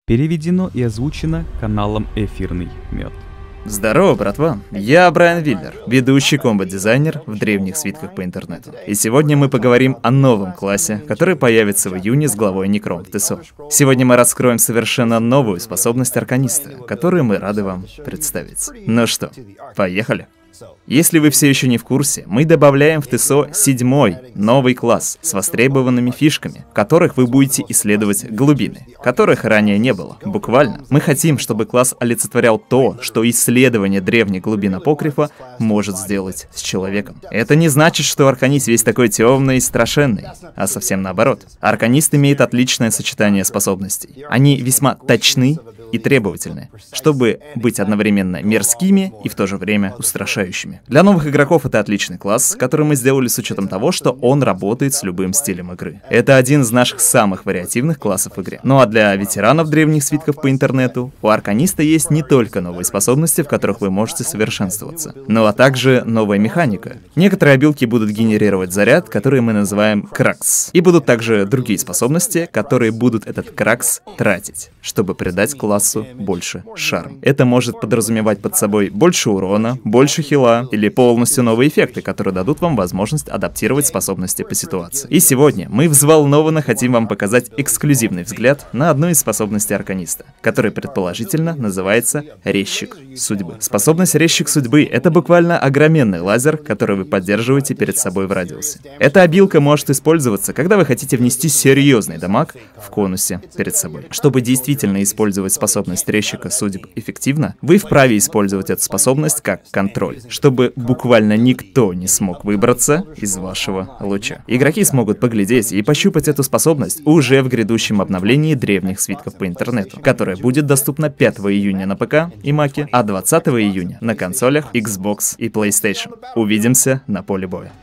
Переведено и озвучено каналом Эфирный Мед. Здорово, братва! Я Брайан Виллер, ведущий комбат-дизайнер в древних свитках по интернету. И сегодня мы поговорим о новом классе, который появится в июне с главой Некром в ТСО. Сегодня мы раскроем совершенно новую способность Арканиста, которую мы рады вам представить. Ну что, поехали! Если вы все еще не в курсе, мы добавляем в ТСО 7-й новый класс с востребованными фишками, в которых вы будете исследовать глубины, которых ранее не было. Буквально. Мы хотим, чтобы класс олицетворял то, что исследование древних глубин апокрифа может сделать с человеком. Это не значит, что Арканист весь такой темный и страшенный, а совсем наоборот. Арканист имеет отличное сочетание способностей. Они весьма точны и требовательны, чтобы быть одновременно мерзкими и в то же время устрашающими. Для новых игроков это отличный класс, который мы сделали с учетом того, что он работает с любым стилем игры. Это один из наших самых вариативных классов в игре. Ну а для ветеранов древних свитков по интернету, у Арканиста есть не только новые способности, в которых вы можете совершенствоваться, но а также новая механика. Некоторые обилки будут генерировать заряд, который мы называем кракс. И будут также другие способности, которые будут этот кракс тратить, чтобы придать классу больше шарм. Это может подразумевать под собой больше урона, больше хила или полностью новые эффекты, которые дадут вам возможность адаптировать способности по ситуации. И сегодня мы взволнованно хотим вам показать эксклюзивный взгляд на одну из способностей Арканиста, которая предположительно называется Резчик Судьбы. Способность Резчик Судьбы — это буквально огроменный лазер, который вы поддерживаете перед собой в радиусе. Эта обилка может использоваться, когда вы хотите внести серьезный дамаг в конусе перед собой. Чтобы действительно использовать способность Резчика Судеб эффективно, вы вправе использовать эту способность как контроль, чтобы буквально никто не смог выбраться из вашего луча. Игроки смогут поглядеть и пощупать эту способность уже в грядущем обновлении древних свитков по интернету, которое будет доступно 5 июня на ПК и Маке, а 20 июня на консолях Xbox и PlayStation. Увидимся на поле боя.